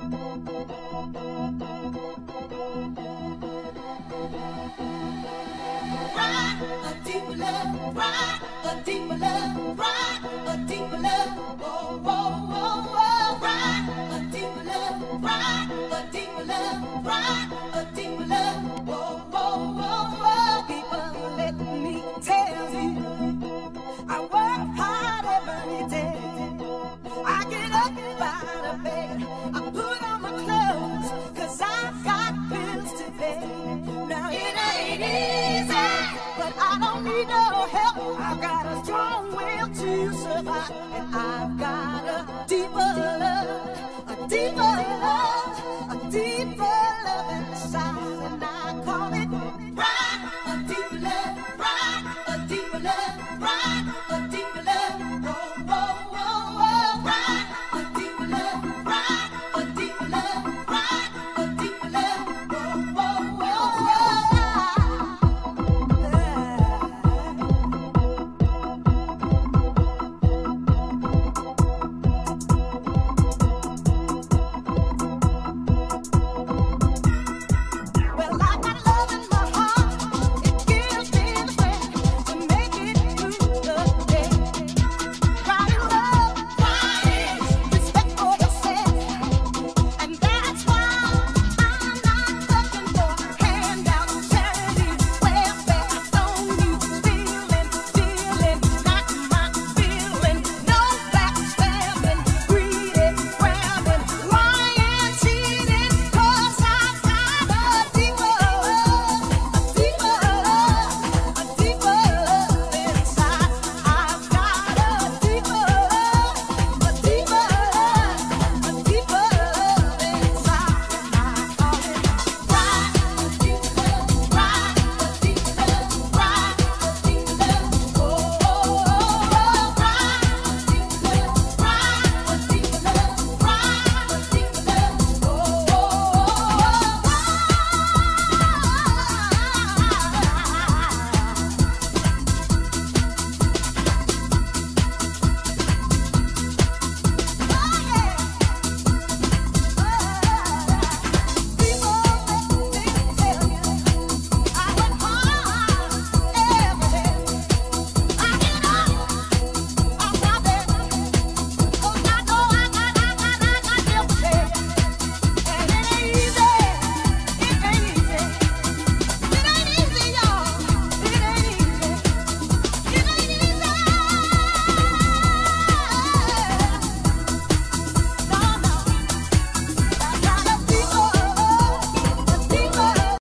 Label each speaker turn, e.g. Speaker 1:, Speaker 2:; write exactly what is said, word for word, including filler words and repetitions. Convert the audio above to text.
Speaker 1: Right, a deeper love, right, a deeper love, right, a deeper love, whoa, whoa, whoa, whoa, right, a deeper love, right, a deeper love, right, a deeper love, whoa, whoa, whoa, whoa. People, let me tell you, I work hard every day. I get up out of bed, I put on my clothes, cause I've got bills to pay. Now it ain't easy, but I don't need no help. I've got a strong will to survive, and I've got a deeper love, a deeper love, a deeper love inside, and I call it right, a deeper love, right, a deeper love, right, a